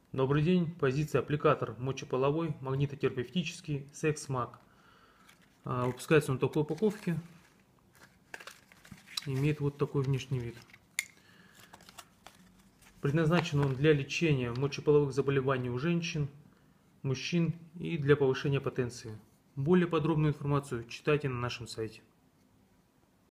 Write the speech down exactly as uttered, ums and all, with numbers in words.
Добрый день. Позиция аппликатор мочеполовой, магнитотерапевтический, секс-маг. Выпускается он в такой упаковке. Имеет вот такой внешний вид. Предназначен он для лечения мочеполовых заболеваний у женщин, мужчин и для повышения потенции. Более подробную информацию читайте на нашем сайте.